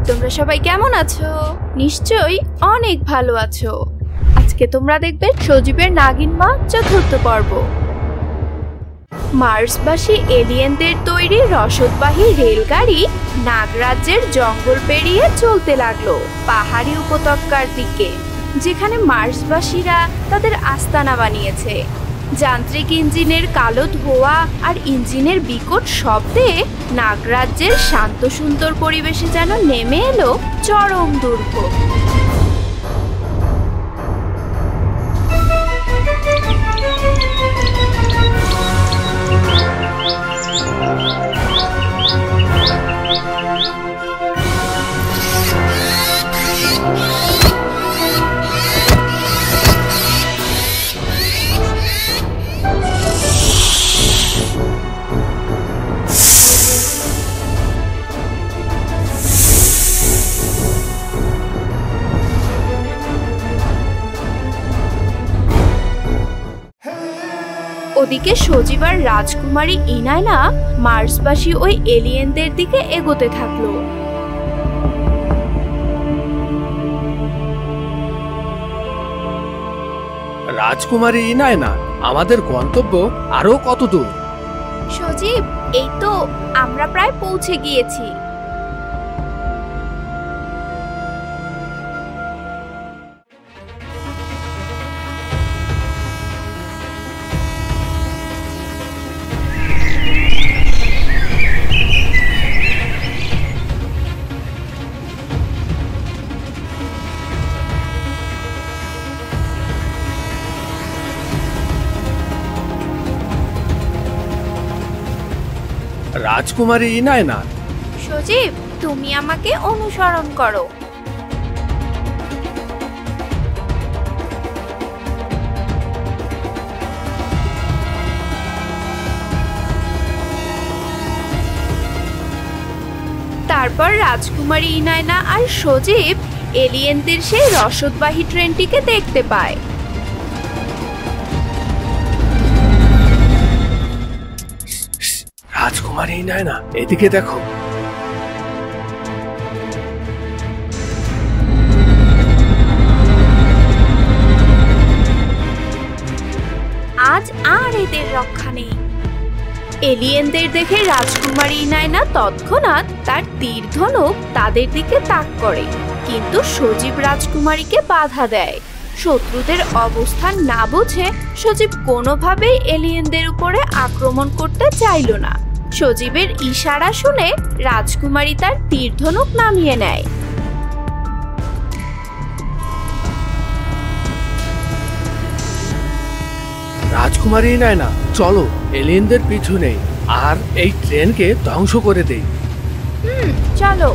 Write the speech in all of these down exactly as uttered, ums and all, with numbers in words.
তোমরা সবাই কেমন আছো? নিশ্চয়ই অনেক ভালো আছো। আজকে তোমরা দেখবে সজীবের নাগিন মা চতুর্থ পর্ব। মার্সবাসী এলিয়েনদের তৈরি রসদবাহী রেলগাড়ি নাগরাজ্যের জঙ্গল পেরিয়ে চলতে লাগলো পাহাড়ি উপত্যকার দিকে, যেখানে মার্সবাসীরা তাদের আস্তানা বানিয়েছে। যান্ত্রিক ইঞ্জিনের কালো ধোঁয়া আর ইঞ্জিনের বিকট শব্দে নাগরাজ্যের শান্ত সুন্দর পরিবেশে যেন নেমে এলো চরম দুর্ভোগ। ওদিকে সজীব আর রাজকুমারী ইনায়না মার্সবাসী ওই এলিয়েনদের দিকে এগোতে থাকলো। রাজকুমারী ইনায়না, আমাদের গন্তব্য আরো কত দূর? সজীব, এই তো আমরা প্রায় পৌঁছে গিয়েছি। রাজকুমারী ইনায়না, সজীব, তুমি আমাকে অনুসরণ করো। তারপর রাজকুমারী ইনায়না আর সজীব এলিয়েনদের সেই রসদবাহী ট্রেনটিকে দেখতে পায়। রাজকুমারী ইনায়না, এদিকে দেখো। আজ আর এদের রক্ষা নেই। এলিয়েনদের দেখে রাজকুমারী ইনায়না তৎক্ষণাৎ তার তীর ধনুক তাদের দিকে তাক করে, কিন্তু সজীব রাজকুমারীকে বাধা দেয়। শত্রুদের অবস্থান না বুঝে সজীব কোনোভাবেই এলিয়েনদের উপরে আক্রমণ করতে চাইল না। সজীবের ইশারা শুনে রাজকুমারী তার তীর ধনুক নামিয়ে নেয়। রাজকুমারী ইনায়না, চলো এলিয়েনদের পিছু নেই আর এই ট্রেনকে ধ্বংস করে দেই। হুম, চলো।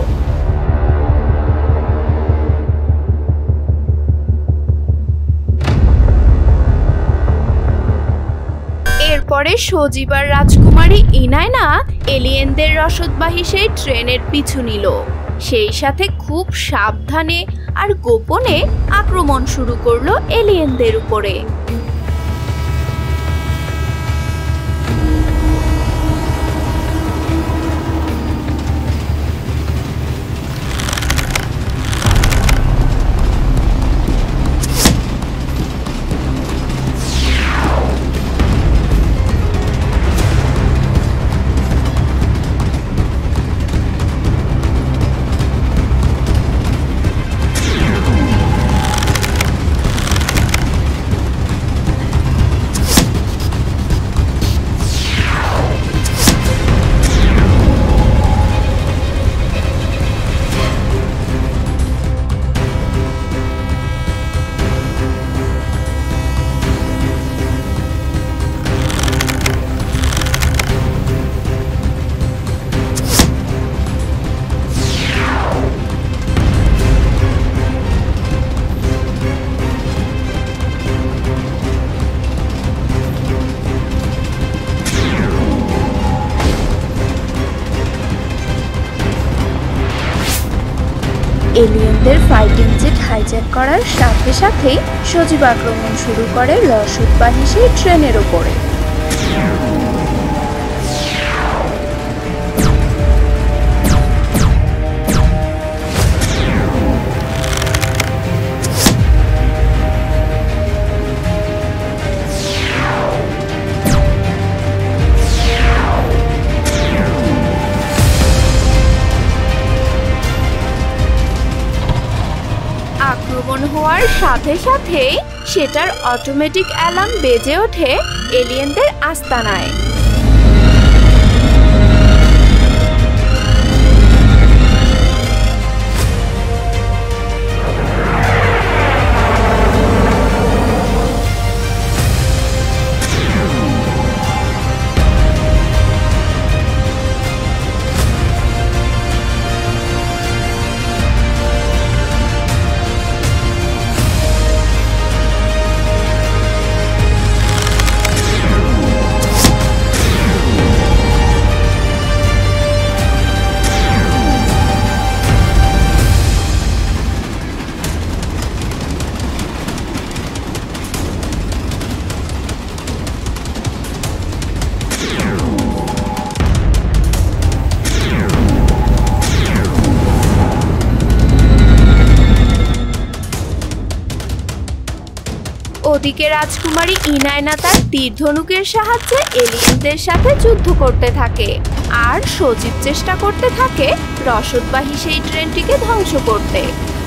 এরপরে সজীব আর রাজকুমারী ইনায়না এলিয়েনদের রসদবাহী সেই ট্রেনের পিছু নিল। সেই সাথে খুব সাবধানে আর গোপনে আক্রমণ শুরু করলো এলিয়েনদের উপরে। এলিয়েনদের ফাইটিং জেট হাইজ্যাক করার সাথে সাথেই সজীব আক্রমণ শুরু করে রসদবাহী সেই ট্রেনের ওপরে। হওয়ার সাথে সাথে সেটার অটোমেটিক অ্যালার্ম বেজে ওঠে এলিয়েনদের আস্তানায়। ওদিকে রাজকুমারী ইনায়না তার তীর ধনুকের সাহায্যে এলিয়েনদের সাথে যুদ্ধ করতে থাকে, আর সজীব চেষ্টা করতে থাকে রসদবাহী সেই ট্রেনটিকে ধ্বংস করতে।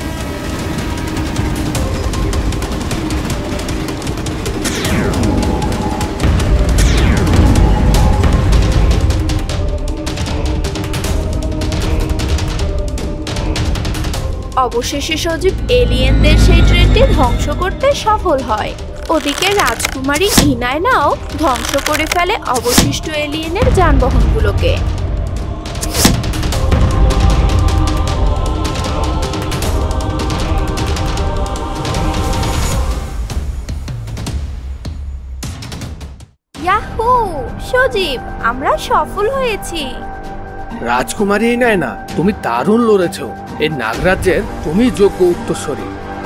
অবশেষে সজীব এলিয়েনদের সেই ট্রেনটি ধ্বংস করতে সফল হয়। ওদিকে রাজকুমারী ইনায়নাও ধ্বংস করে ফেলে অবশিষ্ট এলিয়েনের যানবাহনগুলোকে। ইয়াহু! সজীব, আমরা সফল হয়েছি। রাজকুমারী ইনায়না, তুমি দারুণ লড়েছ। এই নাগরাজ্যের তুমি যোগ্য উত্তরসূরি।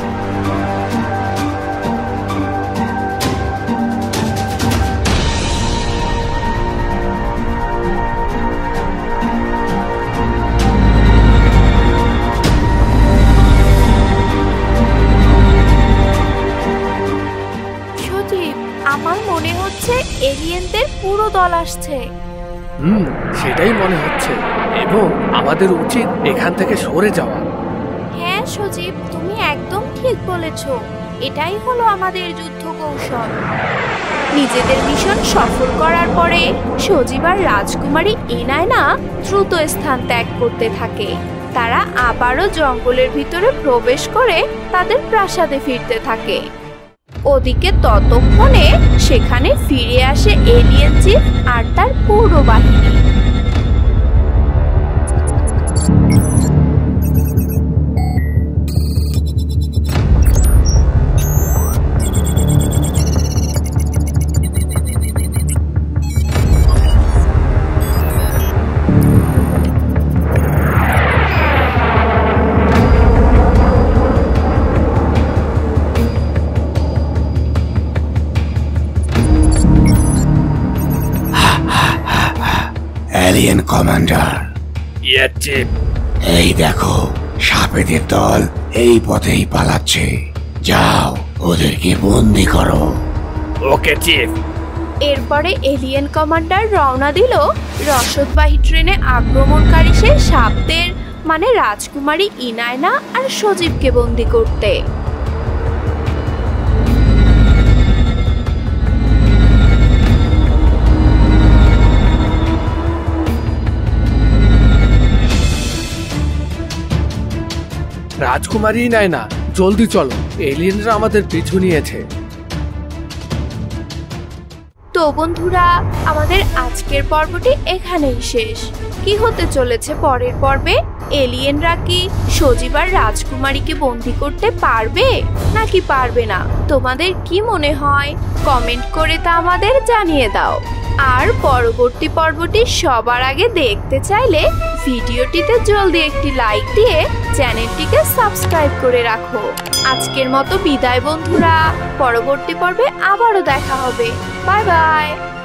সজীব, আমার মনে হচ্ছে এলিয়েনদের পুরো দল আসছে। হুম, সেটাই মনে হচ্ছে, এবং আমাদের উচিত এখান থেকে সরে যাওয়া। হ্যাঁ সজীব, তুমি একদম ঠিক বলেছ। এটাই হলো আমাদের যুদ্ধ কৌশল। নিজেদের মিশন সফল করার পরে সজীব আর রাজকুমারী ইনায়না দ্রুত স্থান ত্যাগ করতে থাকে। তারা আবারও জঙ্গলের ভিতরে প্রবেশ করে তাদের প্রাসাদে ফিরতে থাকে। ওদিকে ততক্ষণে সেখানে ফিরে আসে এলিয়েন চিফ আর তার পুরো বাহিনী। Alien commander, yes chief. এই দেখো, সাপেদের দল এই পথেই পালাচ্ছে। যাও, ওদেরকে বন্দি করো। Okay chief. এরপরে এলিয়েন কমান্ডার রওনা দিল রসদবাহী ট্রেনে আক্রমণকারী সেই সাপদের মানে রাজকুমারী ইনায়না আর সজীবকে বন্দি করতে। রাজকুমারী ইনায়না, জলদি চলো, এলিয়েনরা আমাদের পিছু নিয়েছে। তো বন্ধুরা, আমাদের আজকের পর্বটি এখানেই শেষ। কি হতে চলেছে পরের পর্বে? এলিয়েনরা কি সজীব আর রাজকুমারীকে বন্দি করতে পারবে নাকি পারবে না? তোমাদের কি মনে হয়? কমেন্ট করে তা আমাদের জানিয়ে দাও। আর পরবর্তী পর্বটি সবার আগে দেখতে চাইলে ভিডিওটিতে জলদি একটি লাইক দিয়ে চ্যানেলটিকে সাবস্ক্রাইব করে রাখো। আজকের মতো বিদায় বন্ধুরা, পরবর্তী পর্বে আবারও দেখা হবে। Bye by.